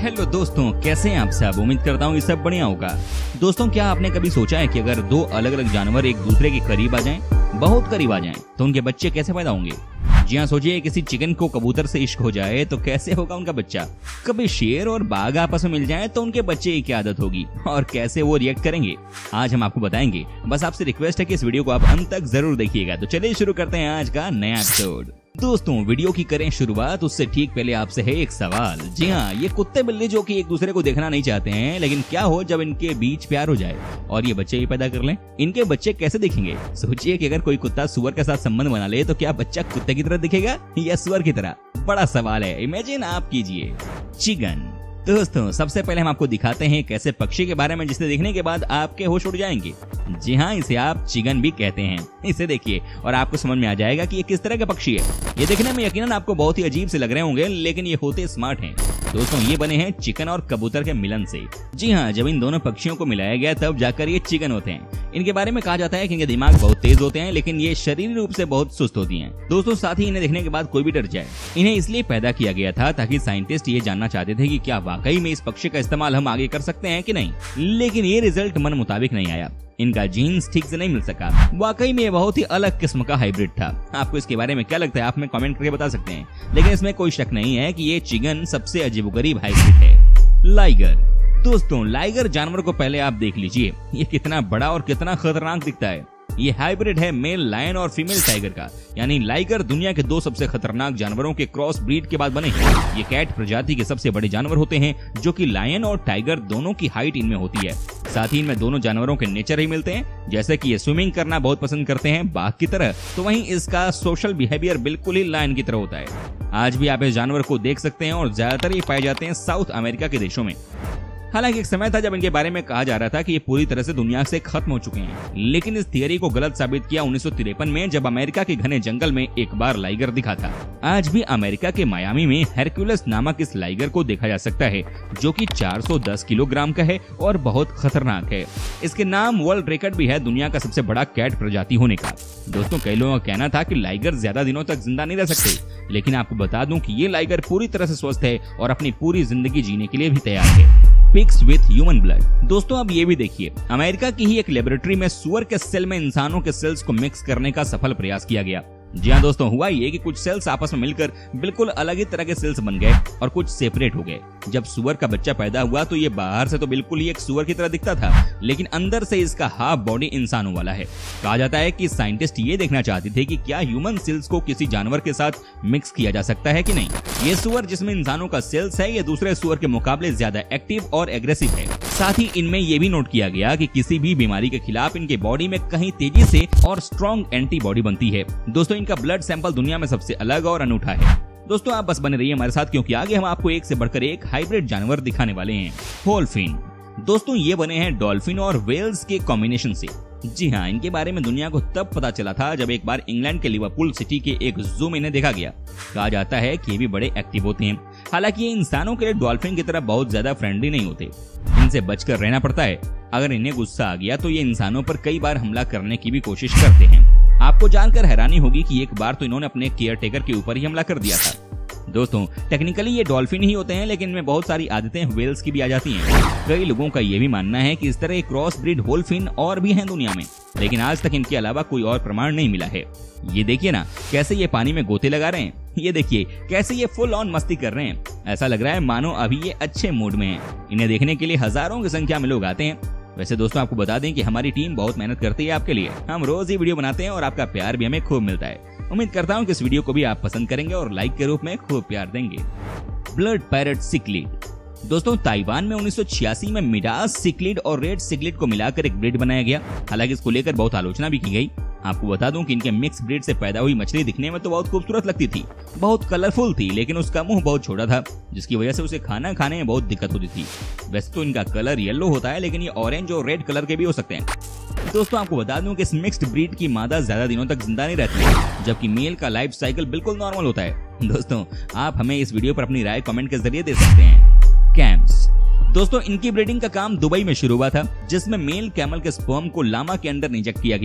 Hello दोस्तों, कैसे हैं आप सब। उम्मीद करता हूँ ये सब बढ़िया होगा। दोस्तों, क्या आपने कभी सोचा है कि अगर दो अलग अलग जानवर एक दूसरे के करीब आ जाएं, बहुत करीब आ जाएं, तो उनके बच्चे कैसे पैदा होंगे। जी हाँ, सोचिए किसी चिकन को कबूतर से इश्क हो जाए तो कैसे होगा उनका बच्चा। कभी शेर और बाघ आपस में मिल जाए तो उनके बच्चे की क्या आदत होगी और कैसे वो रिएक्ट करेंगे, आज हम आपको बताएंगे। बस आपसे रिक्वेस्ट है कि इस वीडियो को आप अंत तक जरूर देखिएगा। तो चलिए शुरू करते हैं आज का नया एपिसोड। दोस्तों, वीडियो की करें शुरुआत उससे ठीक पहले आपसे है एक सवाल। जी हाँ, ये कुत्ते बिल्ली जो कि एक दूसरे को देखना नहीं चाहते हैं, लेकिन क्या हो जब इनके बीच प्यार हो जाए और ये बच्चे भी पैदा कर लें। इनके बच्चे कैसे दिखेंगे। सोचिए कि अगर कोई कुत्ता सुअर के साथ संबंध बना ले तो क्या बच्चा कुत्ते की तरह दिखेगा या सुअर की तरह। बड़ा सवाल है, इमेजिन आप कीजिए। चिकन। दोस्तों, सबसे पहले हम आपको दिखाते हैं एक ऐसे पक्षी के बारे में जिसे देखने के बाद आपके होश उड़ जाएंगे। जी हाँ, इसे आप चिकन भी कहते हैं। इसे देखिए और आपको समझ में आ जाएगा कि ये किस तरह का पक्षी है। ये देखने में यकीनन आपको बहुत ही अजीब से लग रहे होंगे, लेकिन ये होते स्मार्ट हैं। दोस्तों, ये बने हैं चिकन और कबूतर के मिलन से। जी हाँ, जब इन दोनों पक्षियों को मिलाया गया तब जाकर ये चिकन होते हैं। इनके बारे में कहा जाता है कि इनके दिमाग बहुत तेज होते हैं, लेकिन ये शारीरिक रूप से बहुत सुस्त होती हैं। दोस्तों, साथ ही इन्हें देखने के बाद कोई भी डर जाए। इन्हें इसलिए पैदा किया गया था ताकि साइंटिस्ट ये जानना चाहते थे कि क्या वाकई में इस पक्षी का इस्तेमाल हम आगे कर सकते हैं कि नहीं। लेकिन ये रिजल्ट मन मुताबिक नहीं आया। इनका जीन्स ठीक से नहीं मिल सका। वाकई में ये बहुत ही अलग किस्म का हाइब्रिड था। आपको इसके बारे में क्या लगता है, आप हमें कमेंट करके बता सकते हैं। लेकिन इसमें कोई शक नहीं है कि ये चिकन सबसे अजीबोगरीब हाइब्रिड है। लाइगर। दोस्तों, लाइगर जानवर को पहले आप देख लीजिए, ये कितना बड़ा और कितना खतरनाक दिखता है। ये हाइब्रिड है मेल लायन और फीमेल टाइगर का, यानी लाइगर दुनिया के दो सबसे खतरनाक जानवरों के क्रॉस ब्रीड के बाद बने हैं। ये कैट प्रजाति के सबसे बड़े जानवर होते हैं, जो कि लायन और टाइगर दोनों की हाइट इनमें होती है। साथ ही इनमें दोनों जानवरों के नेचर ही मिलते हैं। जैसे कि ये स्विमिंग करना बहुत पसंद करते हैं बाघ की तरह, तो वहीं इसका सोशल बिहेवियर बिल्कुल ही लायन की तरह होता है। आज भी आप इस जानवर को देख सकते हैं और ज्यादातर ये पाए जाते हैं साउथ अमेरिका के देशों में। हालांकि एक समय था जब इनके बारे में कहा जा रहा था कि ये पूरी तरह से दुनिया से खत्म हो चुके हैं, लेकिन इस थियरी को गलत साबित किया 1953 में, जब अमेरिका के घने जंगल में एक बार लाइगर दिखा था। आज भी अमेरिका के मायामी में हेरक्यूलस नामक इस लाइगर को देखा जा सकता है, जो कि 410 किलोग्राम का है और बहुत खतरनाक है। इसके नाम वर्ल्ड रिकॉर्ड भी है दुनिया का सबसे बड़ा कैट प्रजाति होने का। दोस्तों, कई लोगों का कहना था कि लाइगर ज्यादा दिनों तक जिंदा नहीं रह सकते, लेकिन आपको बता दूं कि ये लाइगर पूरी तरह से स्वस्थ है और अपनी पूरी जिंदगी जीने के लिए भी तैयार है। Pigs with human blood. दोस्तों, अब ये भी देखिए, अमेरिका की ही एक लेबोरेटरी में सुअर के सेल में इंसानों के सेल्स को मिक्स करने का सफल प्रयास किया गया। जी हाँ दोस्तों, हुआ ये कि कुछ सेल्स आपस में मिलकर बिल्कुल अलग ही तरह के सेल्स बन गए और कुछ सेपरेट हो गए। जब सुअर का बच्चा पैदा हुआ तो ये बाहर से तो बिल्कुल ही एक सुअर की तरह दिखता था, लेकिन अंदर से इसका हाफ बॉडी इंसानों वाला है। कहा जाता है कि साइंटिस्ट ये देखना चाहते थे कि क्या ह्यूमन सेल्स को किसी जानवर के साथ मिक्स किया जा सकता है कि नहीं। ये सुअर जिसमें इंसानों का सेल्स है, ये दूसरे सुअर के मुकाबले ज्यादा एक्टिव और एग्रेसिव है। साथ ही इनमें ये भी नोट किया गया कि किसी भी बीमारी के खिलाफ इनके बॉडी में कहीं तेजी से और स्ट्रॉन्ग एंटीबॉडी बनती है। दोस्तों, इनका ब्लड सैंपल दुनिया में सबसे अलग और अनूठा है। दोस्तों, आप बस बने रहिए हमारे साथ, क्योंकि आगे हम आपको एक से बढ़कर एक हाइब्रिड जानवर दिखाने वाले हैं। डॉल्फिन। दोस्तों, ये बने हैं डॉल्फिन और वेल्स के कॉम्बिनेशन से। जी हाँ, इनके बारे में दुनिया को तब पता चला था जब एक बार इंग्लैंड के लिवरपूल सिटी के एक जू में इन्हें देखा गया। कहा जाता है कि ये भी बड़े एक्टिव होते हैं। हालांकि ये इंसानों के लिए डॉल्फिन की तरह बहुत ज्यादा फ्रेंडली नहीं होते, इनसे बचकर रहना पड़ता है। अगर इन्हें गुस्सा आ गया तो ये इंसानों पर कई बार हमला करने की भी कोशिश करते हैं। आपको जानकर हैरानी होगी कि एक बार तो इन्होंने अपने केयर टेकर के ऊपर ही हमला कर दिया था। दोस्तों, टेक्निकली ये डॉल्फिन ही होते हैं, लेकिन इनमें बहुत सारी आदतें वेल्स की भी आ जाती हैं। कई लोगों का ये भी मानना है कि इस तरह क्रॉस ब्रीड डॉल्फिन और भी हैं दुनिया में, लेकिन आज तक इनके अलावा कोई और प्रमाण नहीं मिला है। ये देखिए ना, कैसे ये पानी में गोते लगा रहे हैं। ये देखिए कैसे ये फुल ऑन मस्ती कर रहे हैं। ऐसा लग रहा है मानो अभी ये अच्छे मूड में हैं। इन्हें देखने के लिए हजारों की संख्या में लोग आते हैं। वैसे दोस्तों, आपको बता दें कि हमारी टीम बहुत मेहनत करती है आपके लिए। हम रोज ही वीडियो बनाते हैं और आपका प्यार भी हमें खूब मिलता है। उम्मीद करता हूँ कि इस वीडियो को भी आप पसंद करेंगे और लाइक के रूप में खूब प्यार देंगे। Blood parrot cichlid. दोस्तों, ताइवान में 1986 में मिडास सिक्लिड और रेड सिक्लिड को मिलाकर एक ब्रीड बनाया गया। हालांकि इसको लेकर बहुत आलोचना भी की गई। आपको बता दूं कि इनके मिक्स ब्रीड से पैदा हुई मछली दिखने में तो बहुत खूबसूरत लगती थी, बहुत कलरफुल थी, लेकिन उसका मुंह बहुत छोटा था, जिसकी वजह से उसे खाना खाने में बहुत दिक्कत होती थी। वैसे तो इनका कलर येलो होता है, लेकिन ये ऑरेंज और रेड कलर के भी हो सकते हैं। दोस्तों, आपको बता दूं कि इस मिक्स्ड ब्रीड की मादा ज्यादा दिनों तक जिंदा नहीं रहती है, जबकि मेल का लाइफ साइकिल बिल्कुल नॉर्मल होता है। दोस्तों, आप हमें इस वीडियो पर अपनी राय कमेंट के जरिए दे सकते हैं। कैम्स। दोस्तों, इनकी ब्रीडिंग का काम दुबई में शुरू हुआ था, जिसमें मेल कैमल के स्पर्म को लामा के अंदर इंजेक्ट किया गया।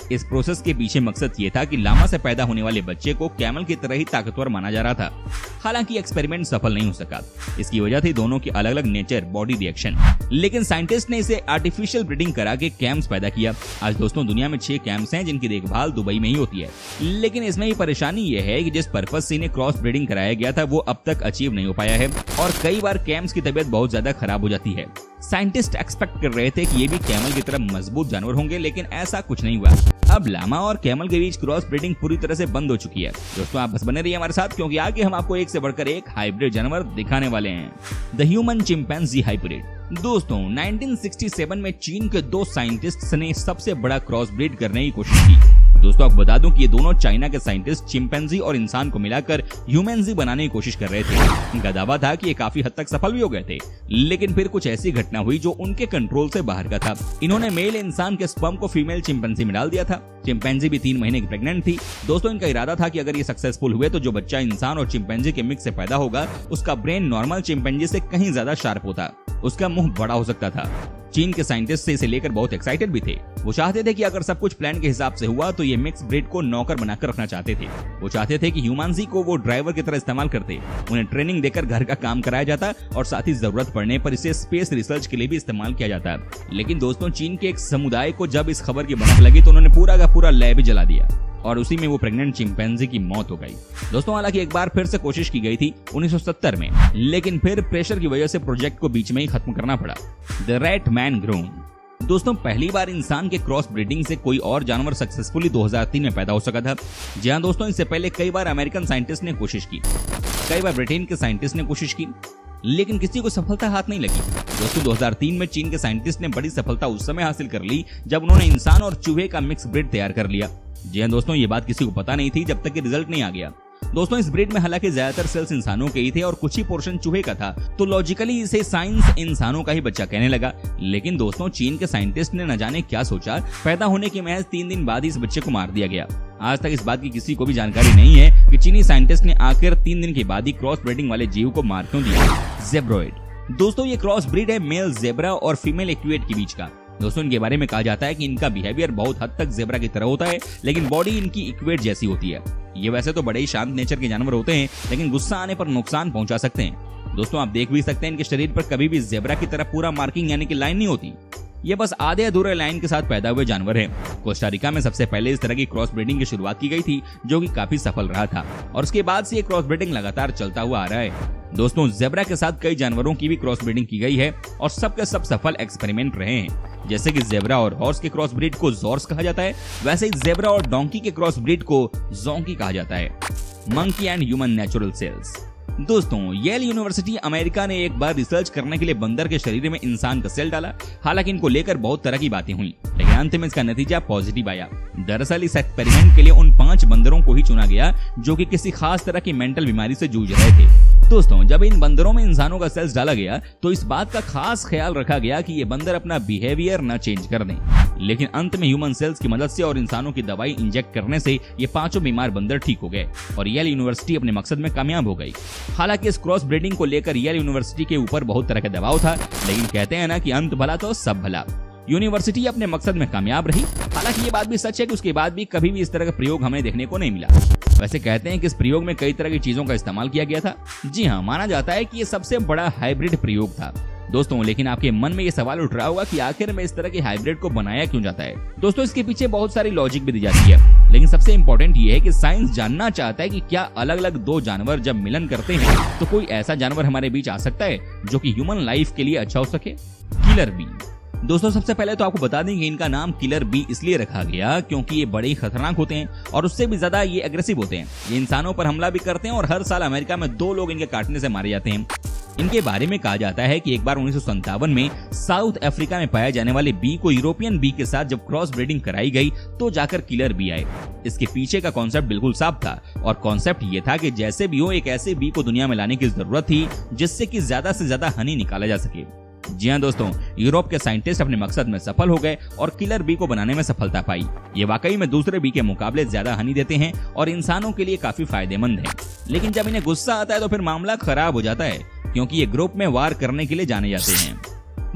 इस प्रोसेस के पीछे मकसद ये था कि लामा से पैदा होने वाले बच्चे को कैमल की तरह ही ताकतवर माना जा रहा था। हालांकि एक्सपेरिमेंट सफल नहीं हो सका। इसकी वजह थी दोनों की अलग अलग नेचर, बॉडी रिएक्शन। लेकिन साइंटिस्ट ने इसे आर्टिफिशियल ब्रीडिंग करा के कैम्स पैदा किया। आज दोस्तों दुनिया में 6 कैम्स हैं जिनकी देखभाल दुबई में ही होती है। लेकिन इसमें ही परेशानी ये है कि जिस पर्पज से इन्हें क्रॉस ब्रीडिंग कराया गया था वो अब तक अचीव नहीं हो पाया है और कई बार कैम्स की तबीयत बहुत ज्यादा खराब हो जाती है। साइंटिस्ट एक्सपेक्ट कर रहे थे कि ये भी कैमल की तरह मजबूत जानवर होंगे, लेकिन ऐसा कुछ नहीं हुआ। अब लामा और कैमल के बीच क्रॉस ब्रीडिंग पूरी तरह से बंद हो चुकी है। दोस्तों आप बस बने रहिए हमारे साथ, क्योंकि आगे हम आपको एक से बढ़कर एक हाइब्रिड जानवर दिखाने वाले हैं, द ह्यूमन चिंपैंजी हाइब्रिड। दोस्तों 1967 में चीन के 2 साइंटिस्ट्स ने सबसे बड़ा क्रॉस ब्रीड करने की कोशिश की। दोस्तों आपको बता दूं कि ये दोनों चाइना के साइंटिस्ट चिंपैंजी और इंसान को मिलाकर ह्यूमनजी बनाने की कोशिश कर रहे थे। इनका दावा था कि ये काफी हद तक सफल भी हो गए थे, लेकिन फिर कुछ ऐसी घटना हुई जो उनके कंट्रोल से बाहर का था। इन्होंने मेल इंसान के स्पर्म को फीमेल चिंपैंजी में डाल दिया था। चिंपैंजी भी 3 महीने की प्रेग्नेंट थी। दोस्तों इनका इरादा था कि अगर ये सक्सेसफुल हुए तो जो बच्चा इंसान और चिंपैंजी के मिक्स से पैदा होगा उसका ब्रेन नॉर्मल चिंपैंजी से कहीं ज्यादा शार्प होता, उसका मुंह बड़ा हो सकता था। चीन के साइंटिस्ट से इसे लेकर बहुत एक्साइटेड भी थे। वो चाहते थे कि अगर सब कुछ प्लान के हिसाब से हुआ तो ये मिक्स ब्रीड को नौकर बनाकर रखना चाहते थे। वो चाहते थे कि ह्यूमनजी को वो ड्राइवर की तरह इस्तेमाल करते, उन्हें ट्रेनिंग देकर घर का काम कराया जाता और साथ ही जरूरत पड़ने पर इसे स्पेस रिसर्च के लिए भी इस्तेमाल किया जाता। लेकिन दोस्तों चीन के एक समुदाय को जब इस खबर की भनक लगी तो उन्होंने पूरा का पूरा लैब ही जला दिया और उसी में वो प्रेग्नेंट चिंपैंजी की मौत हो गई। दोस्तों हालांकि एक बार फिर से कोशिश की गई थी 1970 में, लेकिन फिर प्रेशर की वजह से प्रोजेक्ट को बीच में ही खत्म करना पड़ा। The rat man grown. दोस्तों पहली बार इंसान के क्रॉस ब्रीडिंग से कोई और जानवर सक्सेसफुली 2003 में पैदा हो सका था। जी हाँ दोस्तों, इससे पहले कई बार अमेरिकन साइंटिस्ट ने कोशिश की, कई बार ब्रिटेन के साइंटिस्ट ने कोशिश की, लेकिन किसी को सफलता हाथ नहीं लगी। दोस्तों 2003 में चीन के साइंटिस्ट ने बड़ी सफलता उस समय हासिल कर ली जब उन्होंने इंसान और चूहे का मिक्स ब्रीड तैयार कर लिया। जी हाँ दोस्तों, ये बात किसी को पता नहीं थी जब तक कि रिजल्ट नहीं आ गया। दोस्तों इस ब्रीड में हालांकि ज्यादातर सेल्स इंसानों के ही थे और कुछ ही पोर्शन चूहे का था, तो लॉजिकली इसे साइंस इंसानों का ही बच्चा कहने लगा। लेकिन दोस्तों चीन के साइंटिस्ट ने न जाने क्या सोचा, पैदा होने के महज 3 दिन बाद ही इस बच्चे को मार दिया गया। आज तक इस बात की किसी को भी जानकारी नहीं है कि चीनी साइंटिस्ट ने आखिर 3 दिन के बाद ही क्रॉस ब्रीडिंग वाले जीव को मार क्यों दिया। ज़ेब्रोइड। दोस्तों ये क्रॉस ब्रीड है मेल ज़ेब्रा और फीमेल इक्वेट के बीच का। दोस्तों इनके बारे में कहा जाता है कि इनका बिहेवियर बहुत हद तक ज़ेब्रा की तरह होता है, लेकिन बॉडी इनकी इक्वेट जैसी होती है। ये वैसे तो बड़े ही शांत नेचर के जानवर होते हैं, लेकिन गुस्सा आने पर नुकसान पहुंचा सकते हैं। दोस्तों आप देख भी सकते हैं इनके शरीर पर कभी भी ज़ेब्रा की तरह पूरा मार्किंग यानी कि लाइन नहीं होती। ये बस आधे अधूरे लाइन के साथ पैदा हुए जानवर हैं। कोस्टा रिका में सबसे पहले इस तरह की क्रॉस ब्रीडिंग की शुरुआत की गई थी, जो कि काफी सफल रहा था और उसके बाद से ये क्रॉस ब्रीडिंग लगातार चलता हुआ आ रहा है। दोस्तों ज़ेब्रा के साथ कई जानवरों की भी क्रॉस ब्रीडिंग की गई है और सबके सब सफल एक्सपेरिमेंट रहे हैं। जैसे कि ज़ेब्रा और हॉर्स के क्रॉस ब्रीड को जॉर्स कहा जाता है, वैसे ही ज़ेब्रा और डोंकी के क्रॉस ब्रीड को जोंकी कहा जाता है। Monkey and human natural cells. दोस्तों येल यूनिवर्सिटी अमेरिका ने एक बार रिसर्च करने के लिए बंदर के शरीर में इंसान का सेल डाला। हालांकि इनको लेकर बहुत तरह की बातें हुई, लेकिन अंत में इसका नतीजा पॉजिटिव आया। दरअसल इस एक्सपेरिमेंट के लिए उन 5 बंदरों को ही चुना गया जो कि किसी खास तरह की मेंटल बीमारी से जूझ रहे थे। दोस्तों जब इन बंदरों में इंसानों का सेल्स डाला गया तो इस बात का खास ख्याल रखा गया कि ये बंदर अपना बिहेवियर न चेंज कर दें, लेकिन अंत में ह्यूमन सेल्स की मदद से और इंसानों की दवाई इंजेक्ट करने से ये 5 बीमार बंदर ठीक हो गए और येल यूनिवर्सिटी अपने मकसद में कामयाब हो गई। हालांकि इस क्रॉस ब्रीडिंग को लेकर येल यूनिवर्सिटी के ऊपर बहुत तरह का दबाव था, लेकिन कहते हैं ना कि अंत भला तो सब भला। यूनिवर्सिटी अपने मकसद में कामयाब रही। हालांकि ये बात भी सच है कि उसके बाद भी कभी भी इस तरह का प्रयोग हमें देखने को नहीं मिला। वैसे कहते हैं कि इस प्रयोग में कई तरह की चीजों का इस्तेमाल किया गया था। जी हाँ, माना जाता है कि ये सबसे बड़ा हाइब्रिड प्रयोग था। दोस्तों लेकिन आपके मन में ये सवाल उठ रहा होगा कि आखिर में इस तरह के हाइब्रिड को बनाया क्यों जाता है। दोस्तों इसके पीछे बहुत सारी लॉजिक भी दी जाती है, लेकिन सबसे इम्पोर्टेंट ये है कि साइंस जानना चाहता है कि क्या अलग अलग 2 जानवर जब मिलन करते हैं तो कोई ऐसा जानवर हमारे बीच आ सकता है जो कि ह्यूमन लाइफ के लिए अच्छा हो सके। Killer bee. दोस्तों सबसे पहले तो आपको बता दें कि इनका नाम किलर बी इसलिए रखा गया क्योंकि ये बड़े ही खतरनाक होते हैं और उससे भी ज्यादा ये एग्रेसिव होते हैं। ये इंसानों पर हमला भी करते हैं और हर साल अमेरिका में 2 लोग इनके काटने से मारे जाते हैं। इनके बारे में कहा जाता है कि एक बार 1957 में साउथ अफ्रीका में पाए जाने वाले बी को यूरोपियन बी के साथ जब क्रॉस ब्रीडिंग कराई गई तो जाकर किलर बी आए। इसके पीछे का कॉन्सेप्ट बिल्कुल साफ था और कॉन्सेप्ट ये था कि जैसे भी हो एक ऐसे बी को दुनिया में लाने की जरूरत थी जिससे कि ज्यादा से ज्यादा हनी निकाला जा सके। जी हाँ दोस्तों, यूरोप के साइंटिस्ट अपने मकसद में सफल हो गए और किलर बी को बनाने में सफलता पाई। ये वाकई में दूसरे बी के मुकाबले ज्यादा हनी देते हैं और इंसानों के लिए काफी फायदेमंद है। लेकिन जब इन्हें गुस्सा आता है तो फिर मामला खराब हो जाता है क्योंकि ये ग्रुप में वार करने के लिए जाने जाते हैं।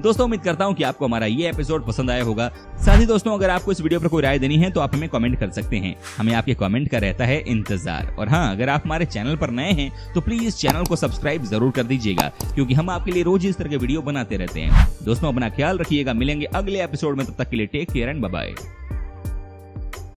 दोस्तों उम्मीद करता हूँ कि आपको हमारा ये एपिसोड पसंद आया होगा। साथ ही दोस्तों अगर आपको इस वीडियो पर कोई राय देनी है तो आप हमें कमेंट कर सकते हैं, हमें आपके कमेंट का रहता है इंतजार। और हाँ, अगर आप हमारे चैनल पर नए हैं तो प्लीज चैनल को सब्सक्राइब जरूर कर दीजिएगा, क्योंकि हम आपके लिए रोज इस तरह के वीडियो बनाते रहते हैं। दोस्तों अपना ख्याल रखिएगा, मिलेंगे अगले एपिसोड में, तब तक के लिए take care and bye bye.